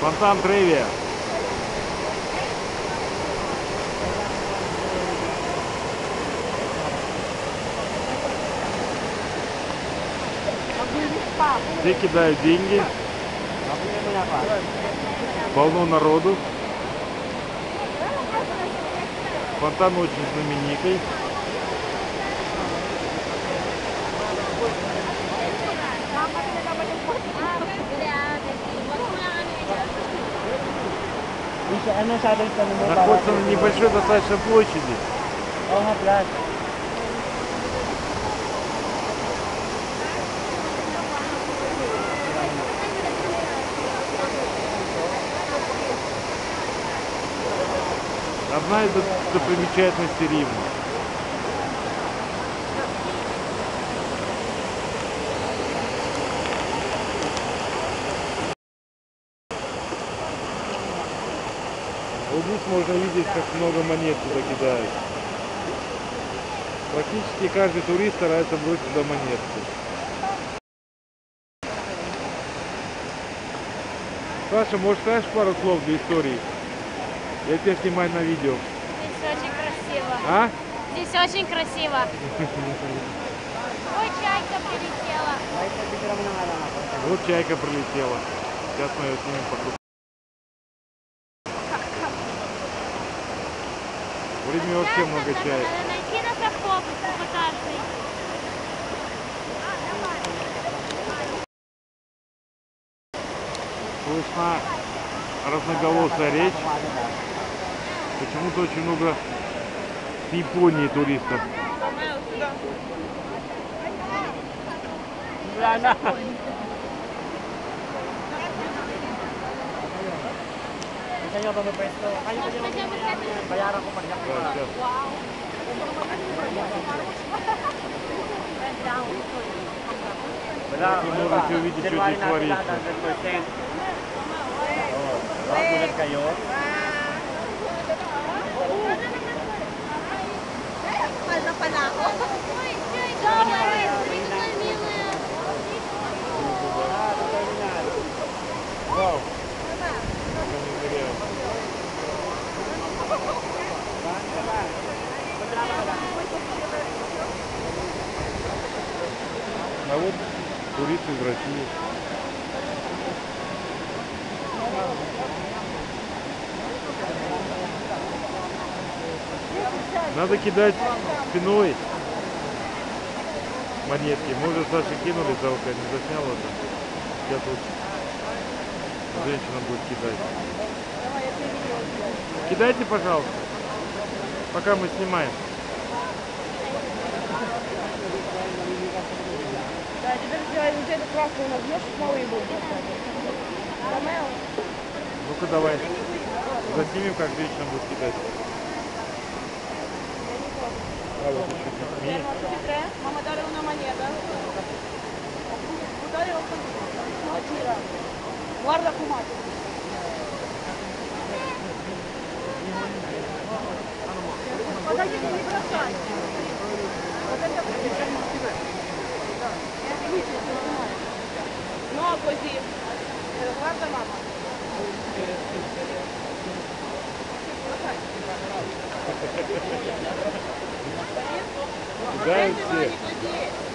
Фонтан Треви. Все кидают деньги. Полно народу. Фонтан очень знаменитый. Находится на небольшой достаточно площади. Одна из достопримечательностей Рима. Вот здесь можно видеть, как много монет туда кидают. Практически каждый турист старается бросить туда монетку. Саша, может, скажешь пару слов для истории? Я тебя снимаю на видео. Здесь очень красиво. А? Здесь очень красиво. Ой, чайка прилетела. Вот чайка прилетела. Сейчас мы ее снимем по кругу. В Риме вообще много чаек. Надо найти на совков покататься. Слышна разноголосая речь. Почему-то очень много с Японии туристов. Вы можете увидеть, что здесь творится. Вау! А вот турист из России. Надо кидать спиной монетки. Мы уже Саше кинули, жалко, не заснял это. Сейчас вот женщина будет кидать. Кидайте, пожалуйста, пока мы снимаем. Да, теперь сделай вот эту красную нажмешь, малый будет. Ну-ка давай. Заснимем, как женщина будет кидать. А вот еще детьми. Мама дарила на монета. Ударила квартира. Guarda fumato. Подождите, не бросайте. Вот это no, così. Guarda mamma. Кидают все.